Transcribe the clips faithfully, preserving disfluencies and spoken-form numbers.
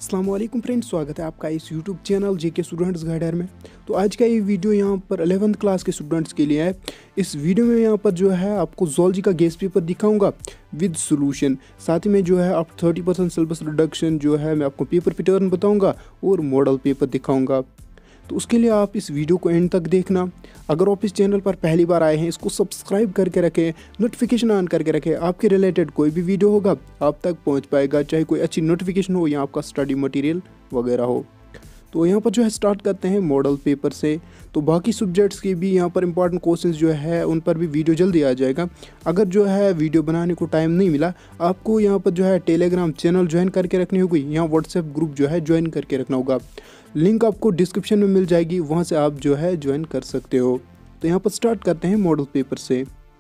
अस्सलाम वालेकुम फ्रेंड्स, स्वागत है आपका इस YouTube channel JK students guider में। तो आज का ये वीडियो यहाँ पर एलेवेंथ क्लास के स्टूडेंट्स के लिए है। इस वीडियो में यहाँ पर जो है आपको ज़ूलॉजी का गेस्ट पेपर दिखाऊंगा विद सॉल्यूशन। साथ ही में जो है आप थर्टी परसेंट सिलेबस रिडक्शन जो है मैं आपको पेपर पैटर्न बताऊँगा और मॉडल पेपर दिखाऊँगा। तो उसके लिए आप इस वीडियो को एंड तक देखना। अगर आप इस चैनल पर पहली बार आए हैं, इसको सब्सक्राइब करके रखें, नोटिफिकेशन ऑन करके रखें। आपके रिलेटेड कोई भी वीडियो होगा आप तक पहुंच पाएगा, चाहे कोई अच्छी नोटिफिकेशन हो या आपका स्टडी मटेरियल वगैरह हो। तो यहाँ पर जो है स्टार्ट करते हैं मॉडल पेपर से। तो बाकी सब्जेक्ट्स के भी यहाँ पर इंपॉर्टेंट क्वेश्चंस जो है उन पर भी वीडियो जल्दी आ जाएगा। अगर जो है वीडियो बनाने को टाइम नहीं मिला, आपको यहाँ पर जो है टेलीग्राम चैनल ज्वाइन करके रखनी होगी, यहाँ व्हाट्सएप ग्रुप जो है ज्वाइन करके रखना होगा। लिंक आपको डिस्क्रिप्शन में मिल जाएगी, वहाँ से आप जो है ज्वाइन कर सकते हो। तो यहाँ पर स्टार्ट करते हैं मॉडल पेपर से।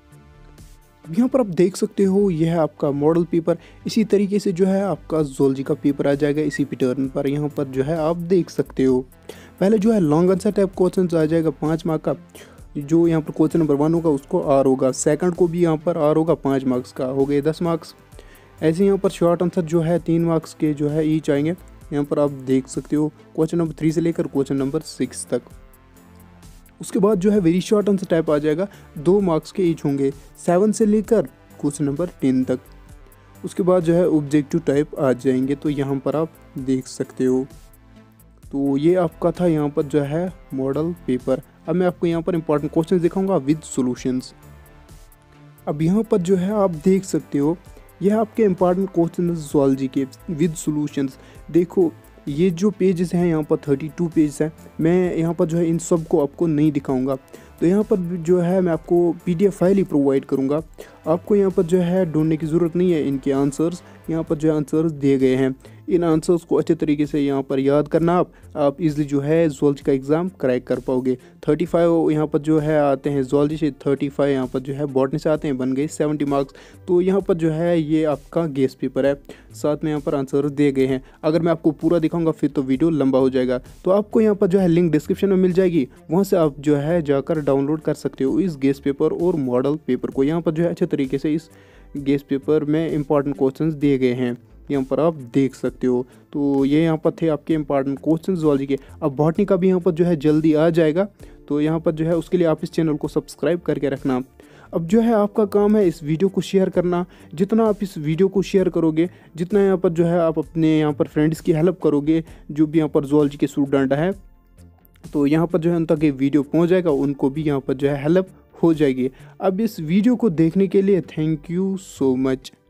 अब यहाँ पर आप देख सकते हो यह है आपका मॉडल पेपर। इसी तरीके से जो है आपका ज़ूलॉजी का पेपर आ जाएगा इसी पैटर्न पर। यहाँ पर जो है आप देख सकते हो पहले जो है लॉन्ग आंसर टाइप क्वेश्चन आ जाएगा पाँच मार्क का। जो यहाँ पर क्वेश्चन नंबर वन होगा उसको आर होगा, सेकंड को भी यहाँ पर आर होगा, पाँच मार्क्स का हो गए दस मार्क्स। ऐसे यहाँ पर शॉर्ट आंसर जो है तीन मार्क्स के जो है ईच आएंगे। यहाँ पर आप देख सकते हो क्वेश्चन नंबर थ्री से लेकर क्वेश्चन नंबर सिक्स तक। उसके बाद जो है वेरी शॉर्ट आंसर टाइप आ जाएगा, दो मार्क्स के ईच होंगे सेवन से लेकर क्वेश्चन नंबर टेन तक। उसके बाद जो है ऑब्जेक्टिव टाइप आ जाएंगे। तो यहाँ पर आप देख सकते हो। तो ये आपका था यहाँ पर जो है मॉडल पेपर। अब मैं आपको यहाँ पर इंपॉर्टेंट क्वेश्चन दिखाऊंगा विद सॉल्यूशंस। अब यहाँ पर जो है आप देख सकते हो यह आपके इंपॉर्टेंट क्वेश्चन ज़ूलॉजी के विद सॉल्यूशंस। देखो ये जो पेजेस हैं यहाँ पर थर्टी टू पेज हैं। मैं यहाँ पर जो है इन सब को आपको नहीं दिखाऊंगा। तो यहाँ पर जो है मैं आपको पीडीएफ फाइल ही प्रोवाइड करूँगा। आपको यहाँ पर जो है ढूंढने की ज़रूरत नहीं है। इनके आंसर्स यहाँ पर जो है आंसर्स दिए गए हैं। इन आंसर्स को अच्छे तरीके से यहाँ पर याद करना आप आप इजीली जो है ज़ूलॉजी का एग्ज़ाम क्रैक कर पाओगे। थर्टी फाइव यहाँ पर जो है आते हैं ज़ूलॉजी से, थर्टी फाइव यहाँ पर जो है बॉटनी से आते हैं, बन गए सेवेंटी मार्क्स। तो यहाँ पर जो है ये आपका गेस्ट पेपर है, साथ में यहाँ पर आंसर्स दिए गए हैं। अगर मैं आपको पूरा दिखाऊंगा फिर तो वीडियो लंबा हो जाएगा। तो आपको यहाँ पर जो है लिंक डिस्क्रिप्शन में मिल जाएगी, वहाँ से आप जो है जाकर डाउनलोड कर सकते हो इस गेस्ट पेपर और मॉडल पेपर को। यहाँ पर जो है अच्छे तरीके से इस गेस्ट पेपर में इंपॉर्टेंट क्वेश्चंस दिए गए हैं, यहाँ पर आप देख सकते हो। तो ये यहाँ पर थे आपके इंपॉर्टेंट क्वेश्चंस ज़ूलॉजी के। अब बॉटनी का भी यहाँ पर जो है जल्दी आ जाएगा। तो यहाँ पर जो है उसके लिए आप इस चैनल को सब्सक्राइब करके रखना। अब जो है आपका काम है इस वीडियो को शेयर करना। जितना आप इस वीडियो को शेयर करोगे, जितना यहाँ पर जो है आप अपने यहाँ पर फ्रेंड्स की हेल्प करोगे जो भी यहाँ पर ज़ूलॉजी के स्टूडेंट हैं, तो यहाँ पर जो है उन तक ये वीडियो पहुँच जाएगा, उनको भी यहाँ पर जो है हेल्प हो जाएगी। अब इस वीडियो को देखने के लिए थैंक यू सो मच।